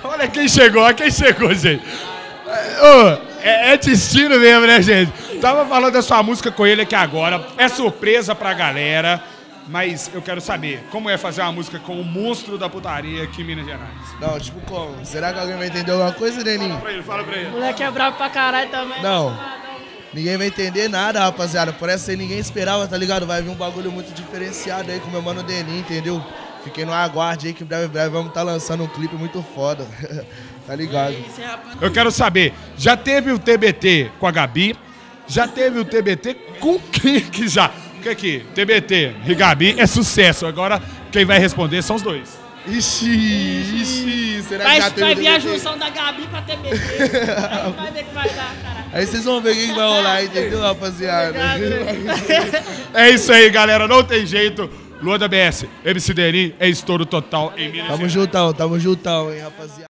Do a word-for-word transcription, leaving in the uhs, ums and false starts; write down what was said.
Olha quem chegou, olha quem chegou, gente. Ô, é, é destino mesmo, né, gente? Tava falando da sua música com ele aqui agora. É surpresa pra galera. Mas eu quero saber, como é fazer uma música com o monstro da putaria aqui em Minas Gerais? Não, tipo como? Será que alguém vai entender alguma coisa, Neninho? Fala pra ele, fala pra ele. O moleque é bravo pra caralho também. Não. Ninguém vai entender nada, rapaziada. Por essa aí ninguém esperava, tá ligado? Vai vir um bagulho muito diferenciado aí com o meu mano Deninho, entendeu? Fiquem no aguarde aí que breve, breve vamos tá lançando um clipe muito foda. Tá ligado? Eu quero saber, já teve o T B T com a Gabi? Já teve o T B T com quem que já? Porque aqui, T B T e Gabi é sucesso. Agora quem vai responder são os dois. Ixi, ixi, será Vai, que já teve vai vir a T B T? junção da Gabi pra T B T. Aí vai ver que vai dar, caralho. Aí vocês vão ver o que que vai rolar, entendeu, rapaziada? É isso aí, galera. Não tem jeito. Lua da B S, M C Deninho é estouro total em Minas Tamo Gerais. juntão, tamo juntão, hein, rapaziada.